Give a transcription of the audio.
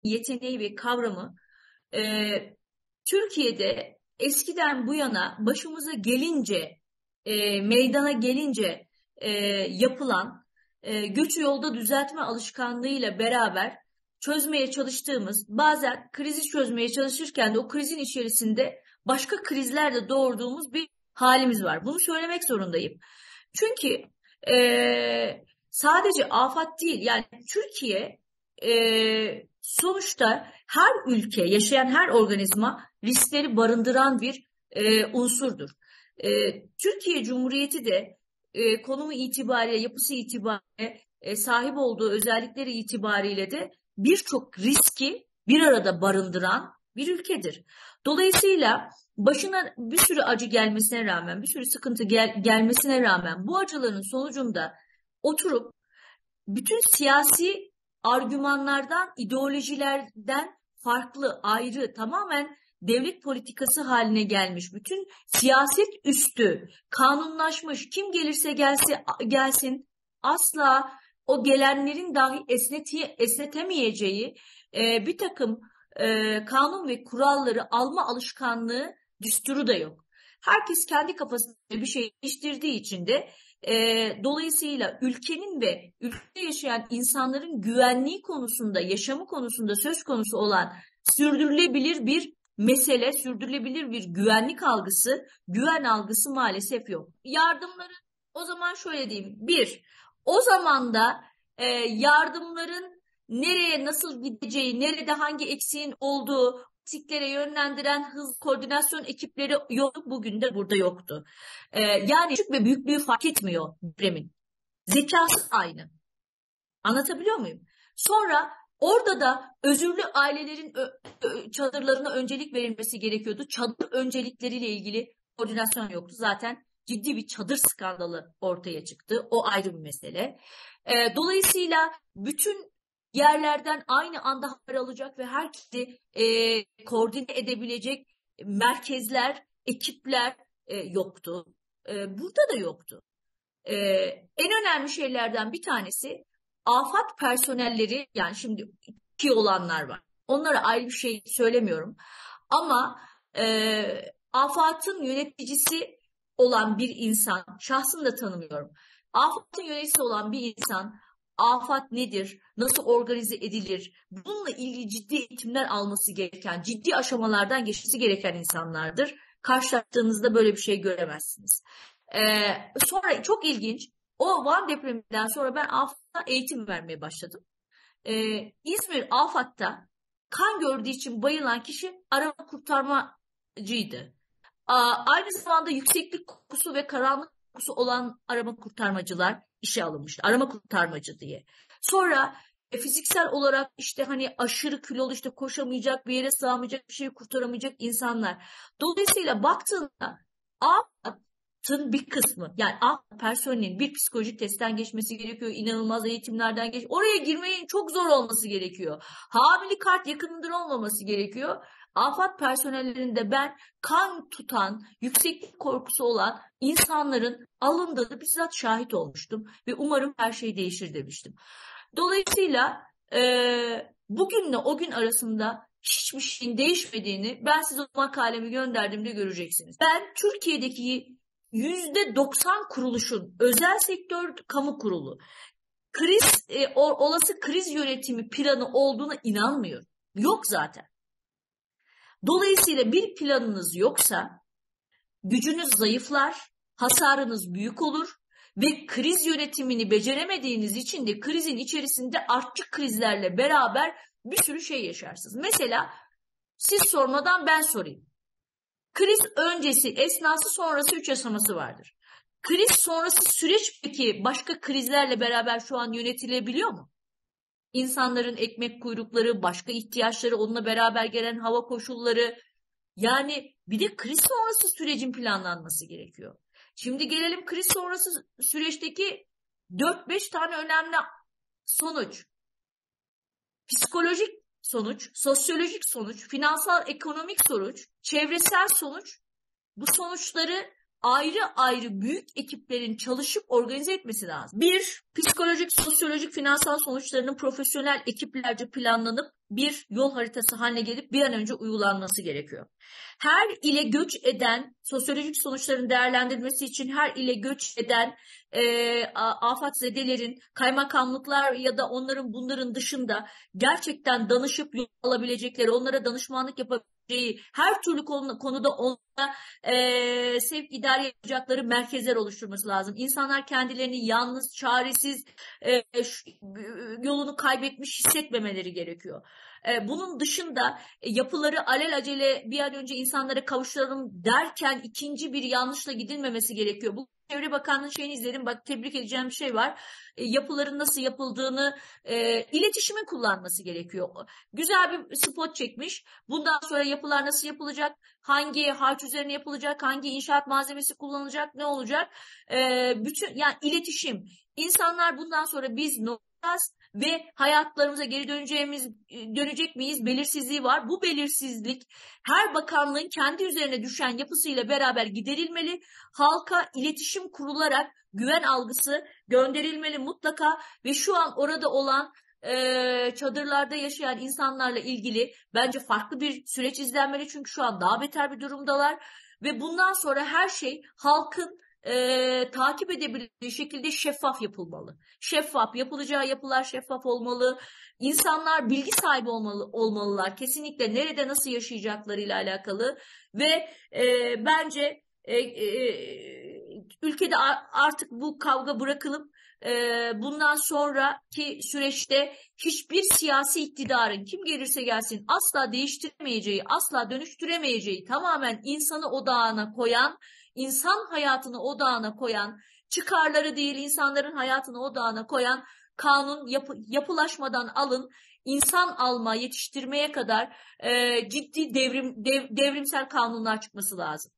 yeteneği ve kavramı Türkiye'de eskiden bu yana başımıza gelince, meydana gelince yapılan göçü yolda düzeltme alışkanlığıyla beraber çözmeye çalıştığımız, bazen krizi çözmeye çalışırken de o krizin içerisinde başka krizler de doğurduğumuz bir halimiz var. Bunu söylemek zorundayım. Çünkü sadece afet değil, yani Türkiye sonuçta her ülke, yaşayan her organizma riskleri barındıran bir unsurdur. Türkiye Cumhuriyeti de konumu itibariyle, yapısı itibariyle, sahip olduğu özellikleri itibariyle de birçok riski bir arada barındıran bir ülkedir. Dolayısıyla başına bir sürü acı gelmesine rağmen, bir sürü sıkıntı gelmesine rağmen bu acıların sonucunda oturup bütün siyasi argümanlardan, ideolojilerden farklı, ayrı, tamamen devlet politikası haline gelmiş, bütün siyaset üstü, kanunlaşmış, kim gelirse gelsin asla o gelenlerin dahi esnetemeyeceği bir takım kanun ve kuralları alma alışkanlığı, düsturu da yok. Herkes kendi kafasında bir şey değiştirdiği için de dolayısıyla ülkenin ve ülkede yaşayan insanların güvenliği konusunda, yaşamı konusunda söz konusu olan sürdürülebilir bir mesele, sürdürülebilir bir güvenlik algısı, güven algısı maalesef yok. Yardımları, o zaman şöyle diyeyim. O zaman da yardımların nereye nasıl gideceği, nerede hangi eksiğin olduğu, eksiklere yönlendiren hız koordinasyon ekipleri yok, bugün de burada yoktu. Yani küçük ve büyüklüğü fark etmiyor depremin. Zekası aynı. Anlatabiliyor muyum? Sonra orada da özürlü ailelerin çadırlarına öncelik verilmesi gerekiyordu. Çadır öncelikleriyle ilgili koordinasyon yoktu. Zaten ciddi bir çadır skandalı ortaya çıktı. O ayrı bir mesele. Dolayısıyla bütün yerlerden aynı anda haber alacak ve herkesi koordine edebilecek merkezler, ekipler yoktu. Burada da yoktu. En önemli şeylerden bir tanesi afet personelleri, yani şimdi iki olanlar var. Onlara ayrı bir şey söylemiyorum. Ama AFAD'ın yöneticisi olan bir insan, şahsını da tanımıyorum. AFAD'ın yöneticisi olan bir insan, afet nedir, nasıl organize edilir, bununla ilgili ciddi eğitimler alması gereken, ciddi aşamalardan geçmesi gereken insanlardır. Karşılaştığınızda böyle bir şey göremezsiniz. Sonra çok ilginç, o Van depreminden sonra ben AFAD'a eğitim vermeye başladım. İzmir AFAD'da kan gördüğü için bayılan kişi arama kurtarmacıydı. Aynı zamanda yükseklik korkusu ve karanlık korkusu olan arama kurtarmacılar işe alınmıştı. Arama kurtarmacı diye. Sonra fiziksel olarak işte hani aşırı kilolu, işte koşamayacak, bir yere sığamayacak, bir şeyi kurtaramayacak insanlar. Dolayısıyla baktığında AFAD'ın bir kısmı, yani AFAD personelinin bir psikolojik testten geçmesi gerekiyor. İnanılmaz eğitimlerden oraya girmeyin, çok zor olması gerekiyor. Hamili kart yakınındır olmaması gerekiyor. AFAD personellerinde ben kan tutan, yükseklik korkusu olan insanların alındığını bizzat şahit olmuştum ve umarım her şey değişir demiştim. Dolayısıyla bugünle o gün arasında hiçbir şeyin değişmediğini ben size o makalemi gönderdiğimde göreceksiniz. Ben Türkiye'deki %90 kuruluşun, özel sektör, kamu kurulu, olası kriz yönetimi planı olduğuna inanmıyorum. Yok zaten. Dolayısıyla bir planınız yoksa gücünüz zayıflar, hasarınız büyük olur ve kriz yönetimini beceremediğiniz için de krizin içerisinde artçı krizlerle beraber bir sürü şey yaşarsınız. Mesela siz sormadan ben sorayım. Kriz öncesi, esnası, sonrası 3 aşaması vardır. Kriz sonrası süreç peki başka krizlerle beraber şu an yönetilebiliyor mu? İnsanların ekmek kuyrukları, başka ihtiyaçları, onunla beraber gelen hava koşulları, yani bir de kriz sonrası sürecin planlanması gerekiyor. Şimdi gelelim kriz sonrası süreçteki 4-5 tane önemli sonuç. Psikolojik sonuç, sosyolojik sonuç, finansal ekonomik sonuç, çevresel sonuç. Bu sonuçları ayrı ayrı büyük ekiplerin çalışıp organize etmesi lazım. Bir, psikolojik, sosyolojik, finansal sonuçlarının profesyonel ekiplerce planlanıp bir yol haritası haline gelip bir an önce uygulanması gerekiyor. Her ile göç eden, sosyolojik sonuçların değerlendirilmesi için her ile göç eden afatzedelerin kaymakamlıklar ya da bunların dışında gerçekten danışıp yol alabilecekleri, onlara danışmanlık yapabileceği her türlü konuda onlara sevk idare yapacakları merkezler oluşturması lazım. İnsanlar kendilerini yalnız, çaresiz, yolunu kaybetmiş hissetmemeleri gerekiyor. Bunun dışında yapıları alelacele bir an önce insanlara kavuşturalım derken ikinci bir yanlışla gidilmemesi gerekiyor. Bu Çevre Bakanlığı'nın şeyini izledim. Bak, tebrik edeceğim bir şey var. Yapıların nasıl yapıldığını iletişimin kullanması gerekiyor. Güzel bir spot çekmiş. Bundan sonra yapılar nasıl yapılacak? Hangi harç üzerine yapılacak? Hangi inşaat malzemesi kullanılacak? Ne olacak? Yani iletişim. İnsanlar bundan sonra biz ne olacağız ve hayatlarımıza geri dönecek miyiz? Belirsizliği var. Bu belirsizlik her bakanlığın kendi üzerine düşen yapısıyla beraber giderilmeli. Halka iletişim kurularak güven algısı gönderilmeli mutlaka ve şu an orada olan çadırlarda yaşayan insanlarla ilgili bence farklı bir süreç izlenmeli. Çünkü şu an daha beter bir durumdalar ve bundan sonra her şey halkın takip edebileceği şekilde şeffaf yapılmalı. Şeffaf, yapılacağı yapılar şeffaf olmalı. İnsanlar bilgi sahibi olmalılar. Kesinlikle nerede nasıl yaşayacaklarıyla alakalı ve bence ülkede artık bu kavga bırakılıp bundan sonraki süreçte hiçbir siyasi iktidarın kim gelirse gelsin asla değiştiremeyeceği, asla dönüştüremeyeceği, tamamen insanı odağına koyan, insan hayatını odağına koyan, çıkarları değil insanların hayatını odağına koyan kanun yapılaşmadan alın insan alma, yetiştirmeye kadar ciddi devrimsel kanunlar çıkması lazım.